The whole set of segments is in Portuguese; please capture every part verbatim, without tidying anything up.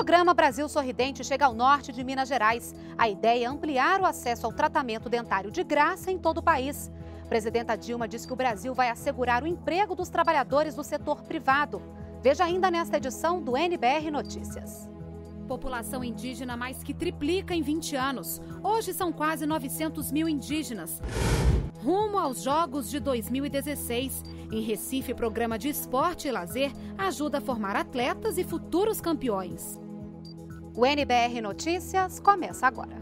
programa Brasil Sorridente chega ao norte de Minas Gerais. A ideia é ampliar o acesso ao tratamento dentário de graça em todo o país. A presidenta Dilma diz que o Brasil vai assegurar o emprego dos trabalhadores do setor privado. Veja ainda nesta edição do N B R Notícias. População indígena mais que triplica em vinte anos. Hoje são quase novecentos mil indígenas. Rumo aos Jogos de dois mil e dezesseis. Em Recife, programa de esporte e lazer ajuda a formar atletas e futuros campeões. O N B R Notícias começa agora.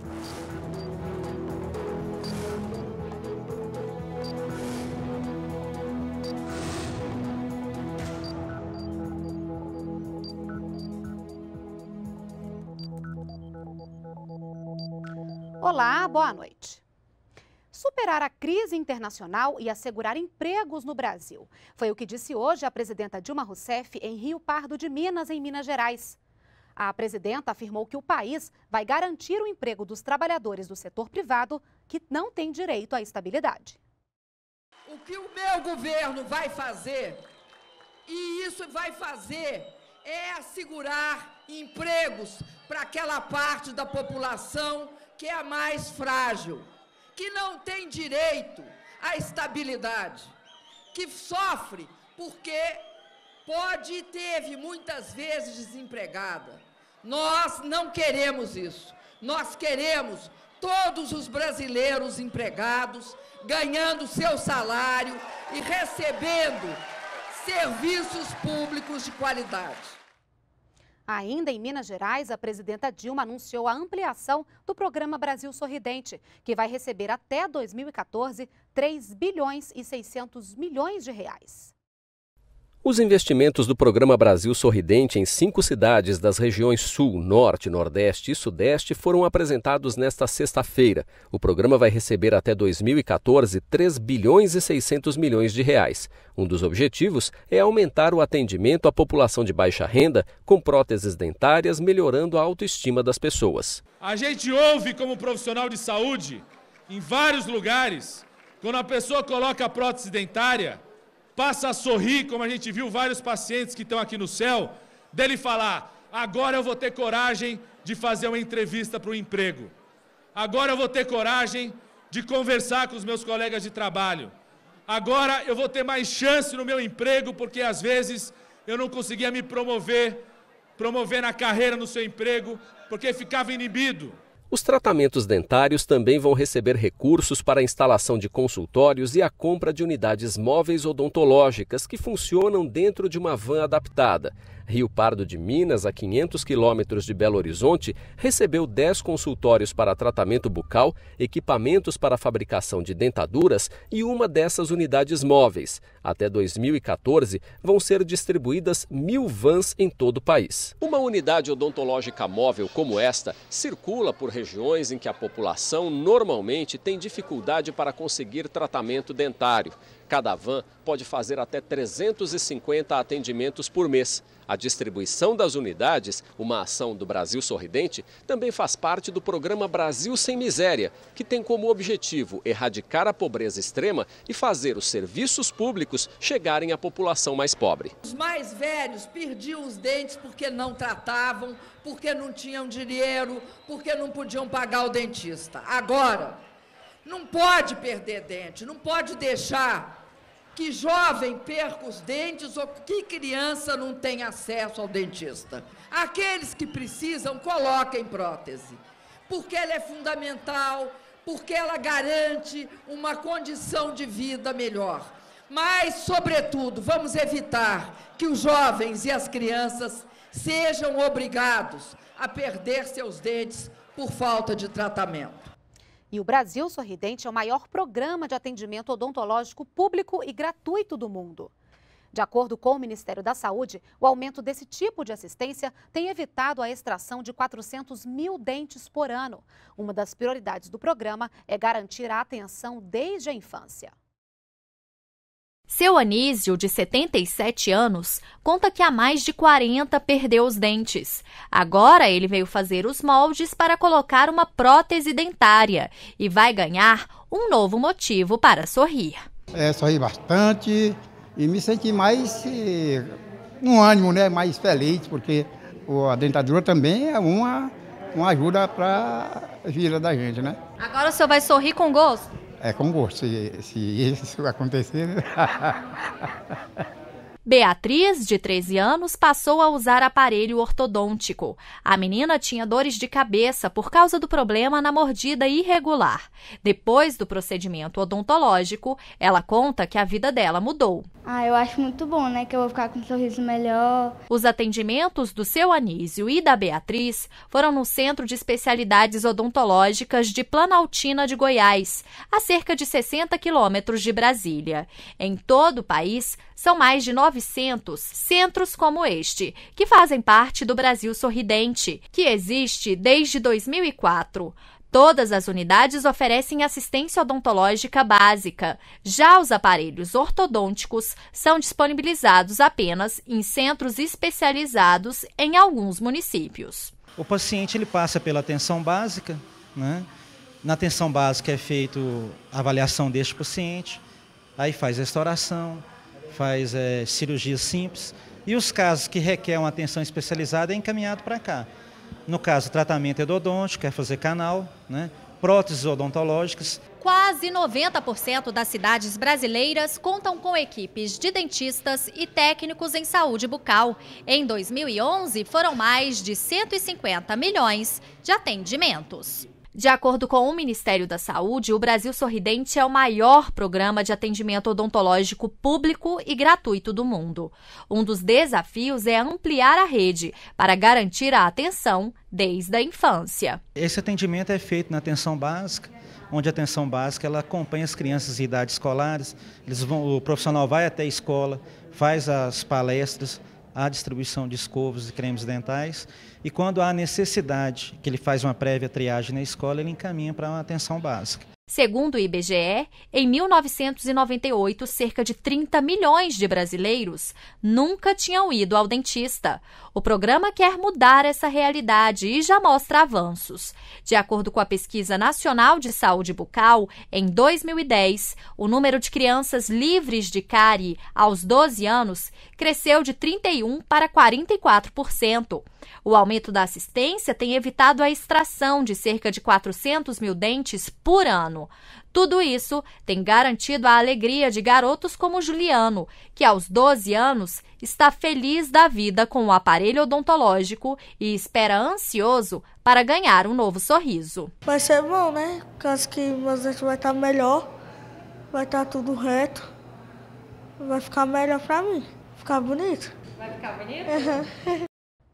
Olá, boa noite. Superar a crise internacional e assegurar empregos no Brasil. Foi o que disse hoje a presidenta Dilma Rousseff em Rio Pardo de Minas, em Minas Gerais. A presidenta afirmou que o país vai garantir o emprego dos trabalhadores do setor privado que não têm direito à estabilidade. O que o meu governo vai fazer, e isso vai fazer, é assegurar empregos para aquela parte da população que é a mais frágil, que não tem direito à estabilidade, que sofre porque pode e teve muitas vezes desempregada. Nós não queremos isso. Nós queremos todos os brasileiros empregados, ganhando seu salário e recebendo serviços públicos de qualidade. Ainda em Minas Gerais, a presidenta Dilma anunciou a ampliação do programa Brasil Sorridente, que vai receber até dois mil e quatorze três bilhões e seiscentos milhões de reais. Os investimentos do programa Brasil Sorridente em cinco cidades das regiões Sul, Norte, Nordeste e Sudeste foram apresentados nesta sexta-feira. O programa vai receber até dois mil e quatorze três bilhões e seiscentos milhões de reais. Um dos objetivos é aumentar o atendimento à população de baixa renda com próteses dentárias, melhorando a autoestima das pessoas. A gente ouve como profissional de saúde, em vários lugares, quando a pessoa coloca a prótese dentária, passa a sorrir, como a gente viu vários pacientes que estão aqui no céu, dele falar, agora eu vou ter coragem de fazer uma entrevista para o emprego. Agora eu vou ter coragem de conversar com os meus colegas de trabalho. Agora eu vou ter mais chance no meu emprego, porque às vezes eu não conseguia me promover, promover na carreira no seu emprego, porque ficava inibido. Os tratamentos dentários também vão receber recursos para a instalação de consultórios e a compra de unidades móveis odontológicas que funcionam dentro de uma van adaptada. Rio Pardo de Minas, a quinhentos quilômetros de Belo Horizonte, recebeu dez consultórios para tratamento bucal, equipamentos para a fabricação de dentaduras e uma dessas unidades móveis. Até dois mil e quatorze, vão ser distribuídas mil vans em todo o país. Uma unidade odontológica móvel como esta circula por regiões em que a população normalmente tem dificuldade para conseguir tratamento dentário. Cada van pode fazer até trezentos e cinquenta atendimentos por mês. A distribuição das unidades, uma ação do Brasil Sorridente, também faz parte do programa Brasil Sem Miséria, que tem como objetivo erradicar a pobreza extrema e fazer os serviços públicos chegarem à população mais pobre. Os mais velhos perdiam os dentes porque não tratavam, porque não tinham dinheiro, porque não podiam pagar o dentista. Agora, não pode perder dente, não pode deixar que jovem perca os dentes ou que criança não tenha acesso ao dentista. Aqueles que precisam, coloquem prótese, porque ela é fundamental, porque ela garante uma condição de vida melhor. Mas, sobretudo, vamos evitar que os jovens e as crianças sejam obrigados a perder seus dentes por falta de tratamento. E o Brasil Sorridente é o maior programa de atendimento odontológico público e gratuito do mundo. De acordo com o Ministério da Saúde, o aumento desse tipo de assistência tem evitado a extração de quatrocentos mil dentes por ano. Uma das prioridades do programa é garantir a atenção desde a infância. Seu Anísio, de setenta e sete anos, conta que há mais de quarenta perdeu os dentes. Agora ele veio fazer os moldes para colocar uma prótese dentária e vai ganhar um novo motivo para sorrir. É, sorri bastante e me senti mais, eh, no ânimo, né, mais feliz, porque a dentadura também é uma, uma ajuda para a vida da gente, né? Agora o senhor vai sorrir com gosto? É com gosto, se, se isso acontecer. Beatriz, de treze anos, passou a usar aparelho ortodôntico. A menina tinha dores de cabeça por causa do problema na mordida irregular. Depois do procedimento odontológico, ela conta que a vida dela mudou. Ah, eu acho muito bom, né? Que eu vou ficar com um sorriso melhor. Os atendimentos do seu Anísio e da Beatriz foram no Centro de Especialidades Odontológicas de Planaltina de Goiás, a cerca de sessenta quilômetros de Brasília. Em todo o país, são mais de novecentos centros como este, que fazem parte do Brasil Sorridente, que existe desde dois mil e quatro. Todas as unidades oferecem assistência odontológica básica. Já os aparelhos ortodônticos são disponibilizados apenas em centros especializados em alguns municípios. O paciente ele passa pela atenção básica, né? Na atenção básica é feita a avaliação deste paciente, aí faz restauração, faz é, cirurgia simples, e os casos que requerem uma atenção especializada é encaminhado para cá. No caso, tratamento endodôntico, é fazer canal, né? Próteses odontológicas. Quase noventa por cento das cidades brasileiras contam com equipes de dentistas e técnicos em saúde bucal. Em dois mil e onze, foram mais de cento e cinquenta milhões de atendimentos. De acordo com o Ministério da Saúde, o Brasil Sorridente é o maior programa de atendimento odontológico público e gratuito do mundo. Um dos desafios é ampliar a rede para garantir a atenção desde a infância. Esse atendimento é feito na atenção básica, onde a atenção básica ela acompanha as crianças em idades escolares. Eles vão, o profissional vai até a escola, faz as palestras, a distribuição de escovas e cremes dentais, e quando há necessidade, que ele faz uma prévia triagem na escola, ele encaminha para uma atenção básica. Segundo o I B G E, em mil novecentos e noventa e oito, cerca de trinta milhões de brasileiros nunca tinham ido ao dentista. O programa quer mudar essa realidade e já mostra avanços. De acordo com a Pesquisa Nacional de Saúde Bucal, em dois mil e dez, o número de crianças livres de cárie aos doze anos cresceu de trinta e um por cento para quarenta e quatro por cento. O aumento da assistência tem evitado a extração de cerca de quatrocentos mil dentes por ano. Tudo isso tem garantido a alegria de garotos como Juliano, que aos doze anos está feliz da vida com o aparelho odontológico e espera ansioso para ganhar um novo sorriso. Vai ser bom, né? Caso que meus dentes vai estar melhor, vai estar tudo reto, vai ficar melhor para mim, ficar bonito. Vai ficar bonito? Uhum.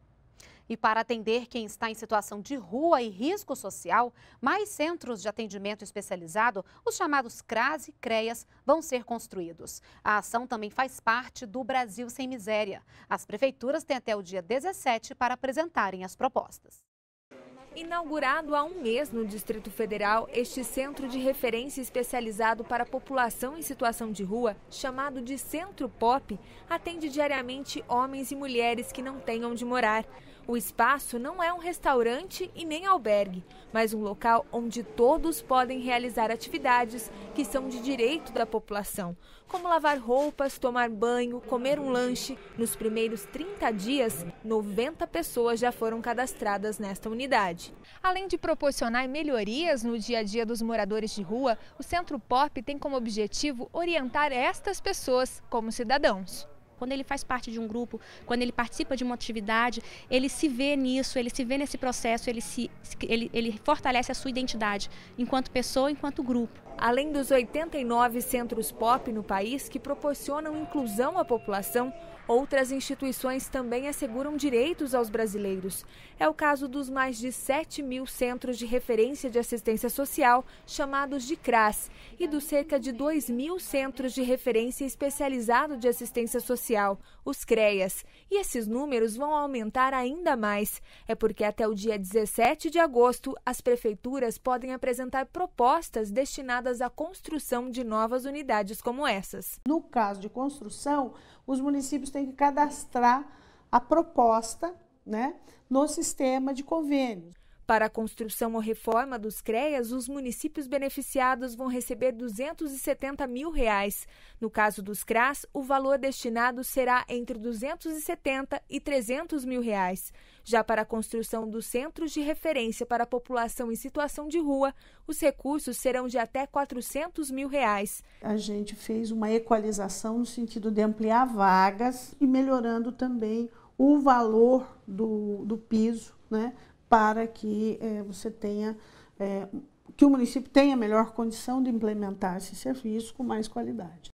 E para atender quem está em situação de rua e risco social, mais centros de atendimento especializado, os chamados CRAS e CREAS, vão ser construídos. A ação também faz parte do Brasil Sem Miséria. As prefeituras têm até o dia dezessete para apresentarem as propostas. Inaugurado há um mês no Distrito Federal, este centro de referência especializado para a população em situação de rua, chamado de Centro Pop, atende diariamente homens e mulheres que não têm onde morar. O espaço não é um restaurante e nem albergue, mas um local onde todos podem realizar atividades que são de direito da população, como lavar roupas, tomar banho, comer um lanche. Nos primeiros trinta dias, noventa pessoas já foram cadastradas nesta unidade. Além de proporcionar melhorias no dia a dia dos moradores de rua, o Centro Pop tem como objetivo orientar estas pessoas como cidadãos. Quando ele faz parte de um grupo, quando ele participa de uma atividade, ele se vê nisso, ele se vê nesse processo, ele, se, ele, ele fortalece a sua identidade enquanto pessoa, enquanto grupo. Além dos oitenta e nove centros Pop no país que proporcionam inclusão à população, outras instituições também asseguram direitos aos brasileiros. É o caso dos mais de sete mil centros de referência de assistência social, chamados de CRAS, e dos cerca de dois mil centros de referência especializado de assistência social, os CREAS. E esses números vão aumentar ainda mais. É porque até o dia dezessete de agosto, as prefeituras podem apresentar propostas destinadas à construção de novas unidades como essas. No caso de construção, os municípios têm que cadastrar a proposta, né, no sistema de convênios. Para a construção ou reforma dos CREAs, os municípios beneficiados vão receber duzentos e setenta mil reais. No caso dos CRAS, o valor destinado será entre duzentos e setenta e trezentos mil reais. Já para a construção dos centros de referência para a população em situação de rua, os recursos serão de até quatrocentos mil reais. A gente fez uma equalização no sentido de ampliar vagas e melhorando também o valor do, do piso, né? Para que é, você tenha, é, que o município tenha melhor condição de implementar esse serviço com mais qualidade.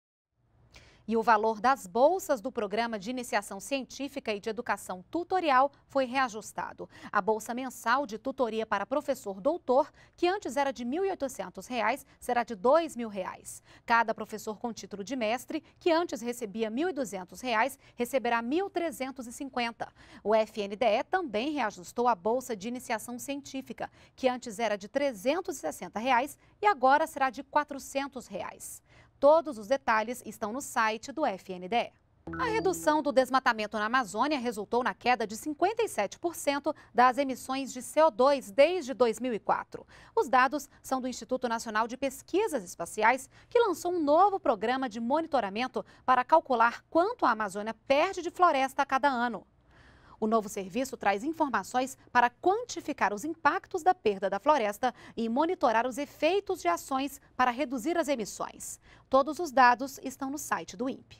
E o valor das bolsas do Programa de Iniciação Científica e de Educação Tutorial foi reajustado. A bolsa mensal de tutoria para professor doutor, que antes era de mil e oitocentos reais, será de dois mil reais. Cada professor com título de mestre, que antes recebia mil e duzentos reais, receberá mil trezentos e cinquenta. O F N D E também reajustou a bolsa de iniciação científica, que antes era de trezentos e sessenta reais e agora será de quatrocentos reais. Todos os detalhes estão no site do F N D E. A redução do desmatamento na Amazônia resultou na queda de cinquenta e sete por cento das emissões de C O dois desde dois mil e quatro. Os dados são do Instituto Nacional de Pesquisas Espaciais, que lançou um novo programa de monitoramento para calcular quanto a Amazônia perde de floresta a cada ano. O novo serviço traz informações para quantificar os impactos da perda da floresta e monitorar os efeitos de ações para reduzir as emissões. Todos os dados estão no site do INPE.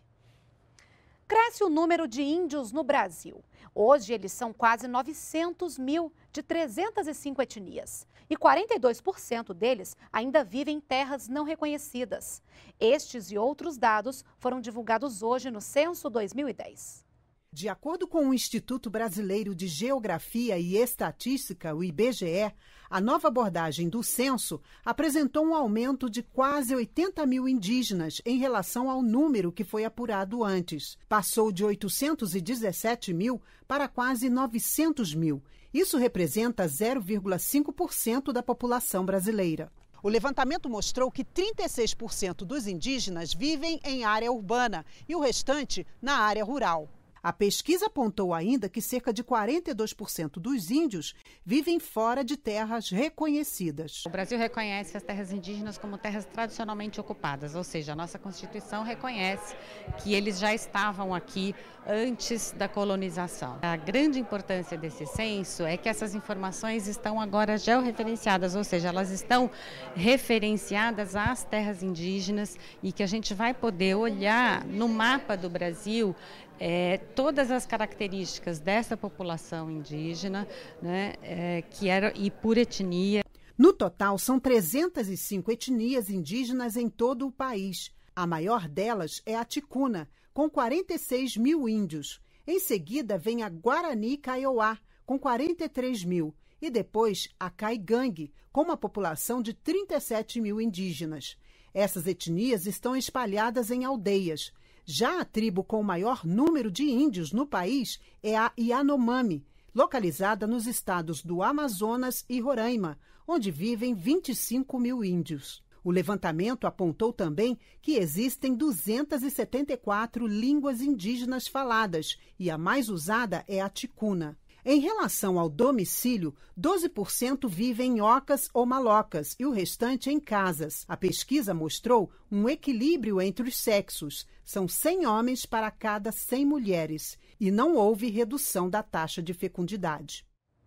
Cresce o número de índios no Brasil. Hoje eles são quase novecentos mil, de trezentas e cinco etnias. E quarenta e dois por cento deles ainda vivem em terras não reconhecidas. Estes e outros dados foram divulgados hoje no Censo dois mil e dez. De acordo com o Instituto Brasileiro de Geografia e Estatística, o I B G E, a nova abordagem do censo apresentou um aumento de quase oitenta mil indígenas em relação ao número que foi apurado antes. Passou de oitocentos e dezessete mil para quase novecentos mil. Isso representa zero vírgula cinco por cento da população brasileira. O levantamento mostrou que trinta e seis por cento dos indígenas vivem em área urbana e o restante na área rural. A pesquisa apontou ainda que cerca de quarenta e dois por cento dos índios vivem fora de terras reconhecidas. O Brasil reconhece as terras indígenas como terras tradicionalmente ocupadas, ou seja, a nossa Constituição reconhece que eles já estavam aqui antes da colonização. A grande importância desse censo é que essas informações estão agora georreferenciadas, ou seja, elas estão referenciadas às terras indígenas e que a gente vai poder olhar no mapa do Brasil É, todas as características dessa população indígena, né, é, que era e por etnia. No total, são trezentas e cinco etnias indígenas em todo o país. A maior delas é a Ticuna, com quarenta e seis mil índios. Em seguida, vem a Guarani Kaiowá, com quarenta e três mil. E depois a Caigangue, com uma população de trinta e sete mil indígenas. Essas etnias estão espalhadas em aldeias. Já a tribo com o maior número de índios no país é a Yanomami, localizada nos estados do Amazonas e Roraima, onde vivem vinte e cinco mil índios. O levantamento apontou também que existem duzentas e setenta e quatro línguas indígenas faladas e a mais usada é a ticuna. Em relação ao domicílio, doze por cento vivem em ocas ou malocas e o restante em casas. A pesquisa mostrou um equilíbrio entre os sexos. São cem homens para cada cem mulheres. E não houve redução da taxa de fecundidade.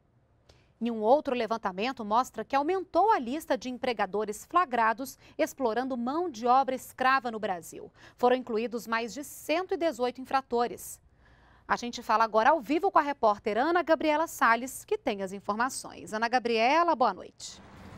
E um outro levantamento mostra que aumentou a lista de empregadores flagrados explorando mão de obra escrava no Brasil. Foram incluídos mais de cento e dezoito infratores. A gente fala agora ao vivo com a repórter Ana Gabriela Salles, que tem as informações. Ana Gabriela, boa noite.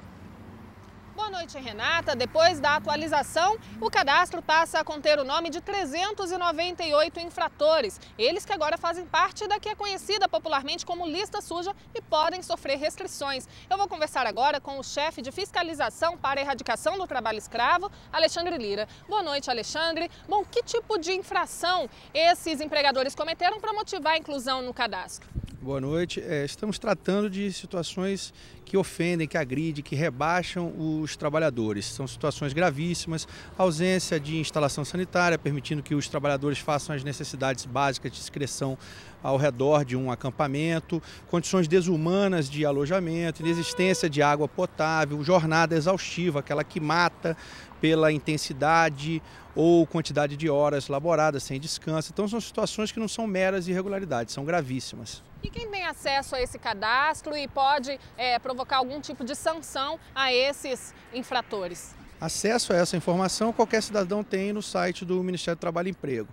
Boa noite, Renata. Depois da atualização, o cadastro passa a conter o nome de trezentos e noventa e oito infratores. Eles que agora fazem parte da que é conhecida popularmente como lista suja e podem sofrer restrições. Eu vou conversar agora com o chefe de fiscalização para a erradicação do trabalho escravo, Alexandre Lira. Boa noite, Alexandre. Bom, que tipo de infração esses empregadores cometeram para motivar a inclusão no cadastro? Boa noite. É, estamos tratando de situações que ofendem, que agridem, que rebaixam os trabalhadores. São situações gravíssimas, ausência de instalação sanitária, permitindo que os trabalhadores façam as necessidades básicas de excreção ao redor de um acampamento, condições desumanas de alojamento, inexistência de água potável, jornada exaustiva, aquela que mata pela intensidade ou quantidade de horas laboradas sem descanso. Então são situações que não são meras irregularidades, são gravíssimas. E quem tem acesso a esse cadastro e pode é, provocar algum tipo de sanção a esses infratores? Acesso a essa informação qualquer cidadão tem no site do Ministério do Trabalho e Emprego.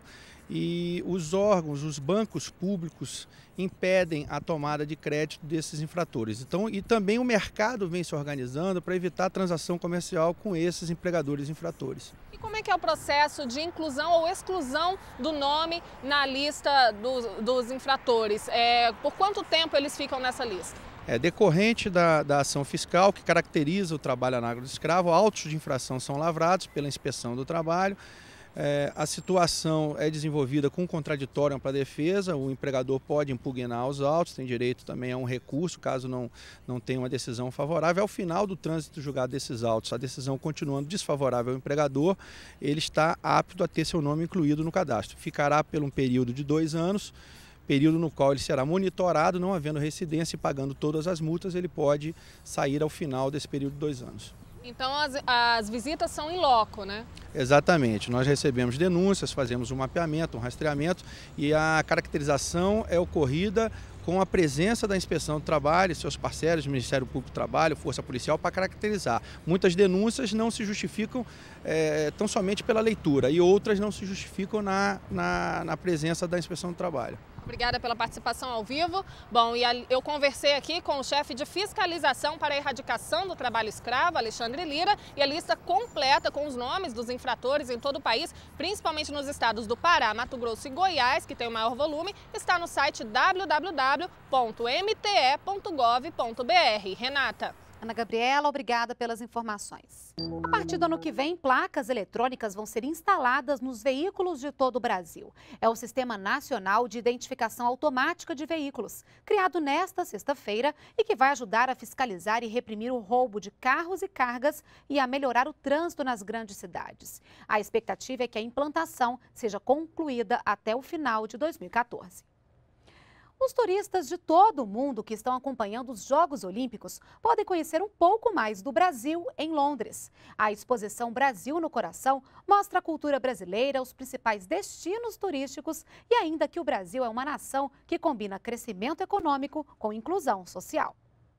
E os órgãos, os bancos públicos impedem a tomada de crédito desses infratores. Então, e também o mercado vem se organizando para evitar a transação comercial com esses empregadores infratores. E como é que é o processo de inclusão ou exclusão do nome na lista dos, dos infratores? É, por quanto tempo eles ficam nessa lista? É decorrente da, da ação fiscal que caracteriza o trabalho análogo do escravo, autos de infração são lavrados pela inspeção do trabalho. É, a situação é desenvolvida com contraditório para a defesa, o empregador pode impugnar os autos, tem direito também a um recurso, caso não, não tenha uma decisão favorável. Ao final do trânsito julgado desses autos, a decisão continuando desfavorável ao empregador, ele está apto a ter seu nome incluído no cadastro. Ficará por um período de dois anos, período no qual ele será monitorado, não havendo residência e pagando todas as multas, ele pode sair ao final desse período de dois anos. Então as, as visitas são in loco, né? Exatamente. Nós recebemos denúncias, fazemos um mapeamento, um rastreamento e a caracterização é ocorrida com a presença da Inspeção do Trabalho, seus parceiros, Ministério Público do Trabalho, Força Policial, para caracterizar. Muitas denúncias não se justificam é, tão somente pela leitura e outras não se justificam na, na, na presença da Inspeção do Trabalho. Obrigada pela participação ao vivo. Bom, e eu conversei aqui com o chefe de fiscalização para a erradicação do trabalho escravo, Alexandre Lira, e a lista completa com os nomes dos infratores em todo o país, principalmente nos estados do Pará, Mato Grosso e Goiás, que tem o maior volume, está no site w w w ponto m t e ponto gov ponto b r. Renata. Ana Gabriela, obrigada pelas informações. A partir do ano que vem, placas eletrônicas vão ser instaladas nos veículos de todo o Brasil. É o Sistema Nacional de Identificação Automática de Veículos, criado nesta sexta-feira e que vai ajudar a fiscalizar e reprimir o roubo de carros e cargas e a melhorar o trânsito nas grandes cidades. A expectativa é que a implantação seja concluída até o final de dois mil e quatorze. Os turistas de todo o mundo que estão acompanhando os Jogos Olímpicos podem conhecer um pouco mais do Brasil em Londres. A exposição Brasil no Coração mostra a cultura brasileira, os principais destinos turísticos e ainda que o Brasil é uma nação que combina crescimento econômico com inclusão social.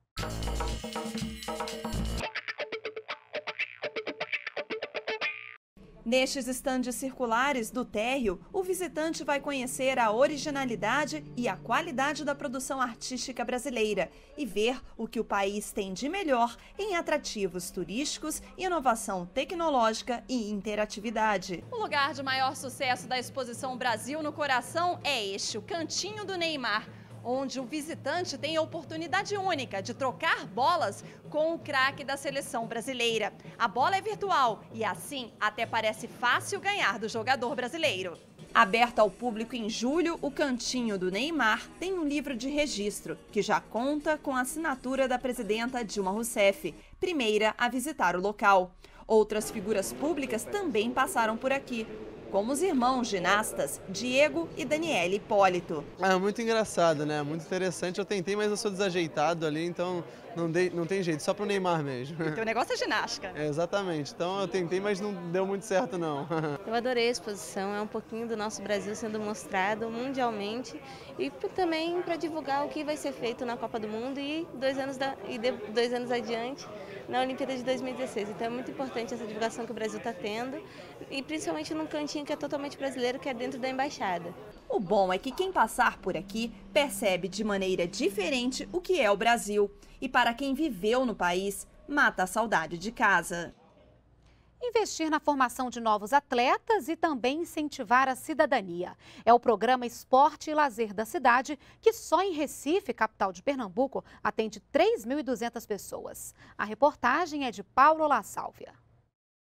Nestes estandes circulares do térreo, o visitante vai conhecer a originalidade e a qualidade da produção artística brasileira e ver o que o país tem de melhor em atrativos turísticos, inovação tecnológica e interatividade. O lugar de maior sucesso da exposição Brasil no Coração é este, o Cantinho do Neymar, onde o visitante tem a oportunidade única de trocar bolas com o craque da seleção brasileira. A bola é virtual e assim até parece fácil ganhar do jogador brasileiro. Aberto ao público em julho, o Cantinho do Neymar tem um livro de registro, que já conta com a assinatura da presidenta Dilma Rousseff, primeira a visitar o local. Outras figuras públicas também passaram por aqui, como os irmãos ginastas Diego e Daniele Hipólito. É muito engraçado, né? Muito interessante. Eu tentei, mas eu sou desajeitado ali, então não, dei, não tem jeito, só pro Neymar mesmo. O teu negócio é ginástica. É, exatamente. Então eu tentei, mas não deu muito certo, não. Eu adorei a exposição, é um pouquinho do nosso Brasil sendo mostrado mundialmente e também para divulgar o que vai ser feito na Copa do Mundo e dois anos, da, e de, dois anos adiante na Olimpíada de dois mil e dezesseis. Então é muito importante essa divulgação que o Brasil está tendo e principalmente num cantinho que é totalmente brasileiro, que é dentro da embaixada. O bom é que quem passar por aqui percebe de maneira diferente o que é o Brasil. E para quem viveu no país, mata a saudade de casa. Investir na formação de novos atletas e também incentivar a cidadania. É o programa Esporte e Lazer da cidade, que só em Recife, capital de Pernambuco, atende três mil e duzentas pessoas. A reportagem é de Paulo La Sálvia.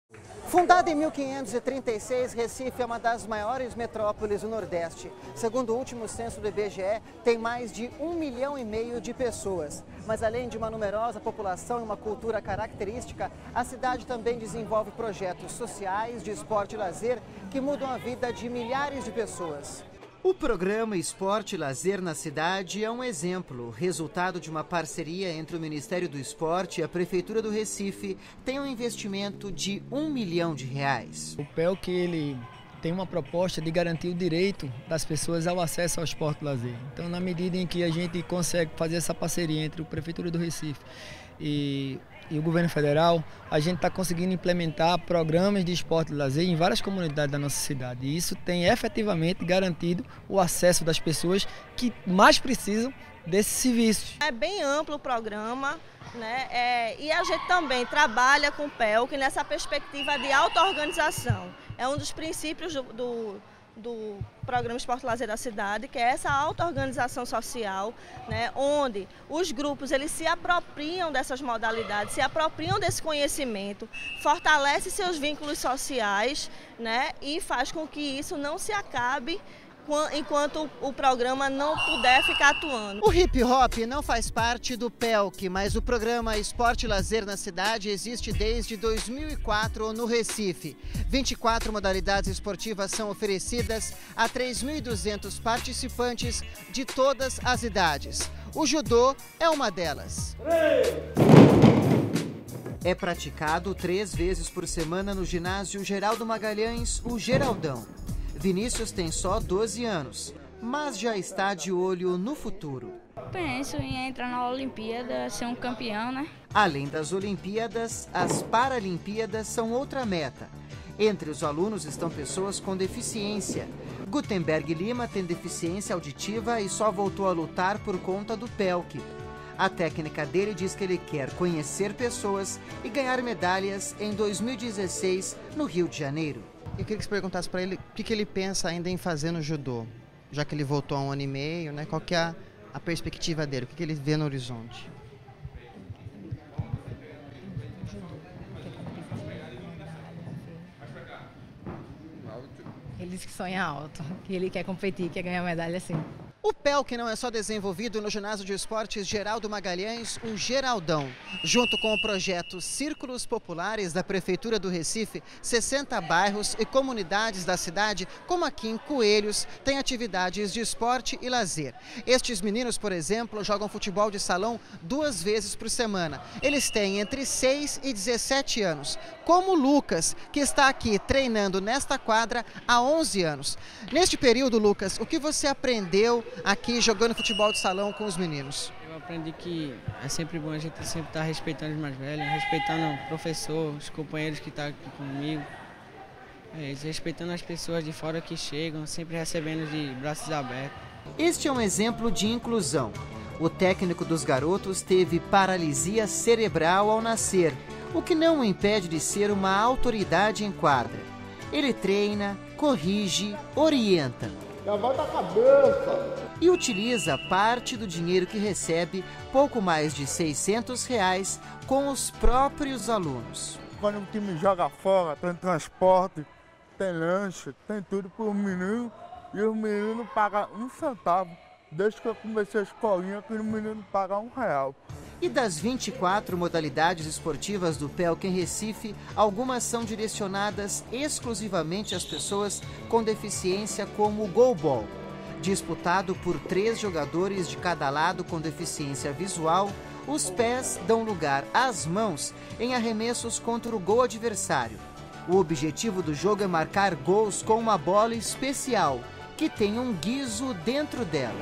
Fundada em mil quinhentos e trinta e seis, Recife é uma das maiores metrópoles do Nordeste. Segundo o último censo do I B G E, tem mais de um milhão e meio de pessoas. Mas além de uma numerosa população e uma cultura característica, a cidade também desenvolve projetos sociais, de esporte e lazer que mudam a vida de milhares de pessoas. O programa Esporte e Lazer na cidade é um exemplo. Resultado de uma parceria entre o Ministério do Esporte e a Prefeitura do Recife, tem um investimento de um milhão de reais. O P E L C, ele tem uma proposta de garantir o direito das pessoas ao acesso ao esporte e lazer. Então, na medida em que a gente consegue fazer essa parceria entre a Prefeitura do Recife e e o governo federal, a gente está conseguindo implementar programas de esporte e lazer em várias comunidades da nossa cidade. E isso tem efetivamente garantido o acesso das pessoas que mais precisam desses serviços. É bem amplo o programa, né? É, e a gente também trabalha com o P E L C nessa perspectiva de auto-organização. É um dos princípios do, do do Programa Esporte e Lazer da cidade, que é essa auto-organização social, né, onde os grupos eles se apropriam dessas modalidades, se apropriam desse conhecimento, fortalece seus vínculos sociais, né, e faz com que isso não se acabe enquanto o programa não puder ficar atuando. O hip hop não faz parte do P E L C, mas o programa Esporte e Lazer na cidade existe desde dois mil e quatro no Recife. vinte e quatro modalidades esportivas são oferecidas a três mil e duzentos participantes de todas as idades. O judô é uma delas. É praticado três vezes por semana no ginásio Geraldo Magalhães, o Geraldão. Vinícius tem só doze anos, mas já está de olho no futuro. Penso em entrar na Olimpíada, ser um campeão, né? Além das Olimpíadas, as Paralimpíadas são outra meta. Entre os alunos estão pessoas com deficiência. Gutenberg Lima tem deficiência auditiva e só voltou a lutar por conta do P E L C. A técnica dele diz que ele quer conhecer pessoas e ganhar medalhas em dois mil e dezesseis, no Rio de Janeiro. Eu queria que você perguntasse para ele o que, que ele pensa ainda em fazer no judô, já que ele voltou há um ano e meio, né? Qual que é a, a perspectiva dele, o que, que ele vê no horizonte? Ele diz que sonha alto, que ele quer competir, quer ganhar medalha assim. O P E L C não é só desenvolvido no ginásio de esportes Geraldo Magalhães, o Geraldão. Junto com o projeto Círculos Populares da Prefeitura do Recife, sessenta bairros e comunidades da cidade, como aqui em Coelhos, têm atividades de esporte e lazer. Estes meninos, por exemplo, jogam futebol de salão duas vezes por semana. Eles têm entre seis e dezessete anos, como o Lucas, que está aqui treinando nesta quadra há onze anos. Neste período, Lucas, o que você aprendeu aqui jogando futebol de salão com os meninos? Eu aprendi que é sempre bom a gente sempre estar respeitando os mais velhos, respeitando o professor, os companheiros que estão aqui comigo, é, respeitando as pessoas de fora que chegam, sempre recebendo de braços abertos. Este é um exemplo de inclusão. O técnico dos garotos teve paralisia cerebral ao nascer, o que não o impede de ser uma autoridade em quadra. Ele treina, corrige, orienta. Levanta a cabeça! E utiliza parte do dinheiro que recebe, pouco mais de seiscentos reais, com os próprios alunos. Quando o time joga fora, tem transporte, tem lanche, tem tudo para os meninos, e os meninos pagam um centavo. Desde que eu comecei a escolinha, que os meninos pagam um real. E das vinte e quatro modalidades esportivas do P E L C em Recife, algumas são direcionadas exclusivamente às pessoas com deficiência, como o goalball. Disputado por três jogadores de cada lado com deficiência visual, os pés dão lugar às mãos em arremessos contra o gol adversário. O objetivo do jogo é marcar gols com uma bola especial, que tem um guizo dentro dela.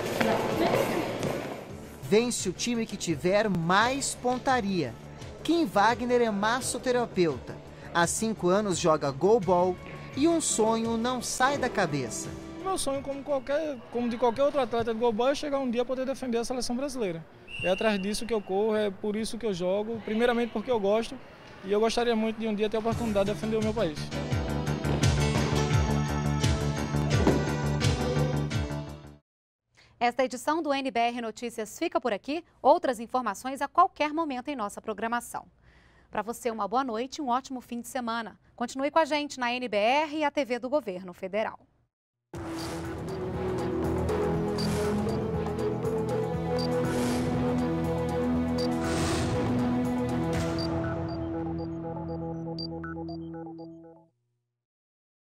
Vence o time que tiver mais pontaria. Kim Wagner é massoterapeuta. Há cinco anos joga goalball e um sonho não sai da cabeça. Meu sonho, como, qualquer, como de qualquer outro atleta de goalball, é chegar um dia a poder defender a seleção brasileira. É atrás disso que eu corro, é por isso que eu jogo, primeiramente porque eu gosto, e eu gostaria muito de um dia ter a oportunidade de defender o meu país. Esta edição do N B R Notícias fica por aqui. Outras informações a qualquer momento em nossa programação. Para você, uma boa noite e um ótimo fim de semana. Continue com a gente na N B R e a T V do Governo Federal.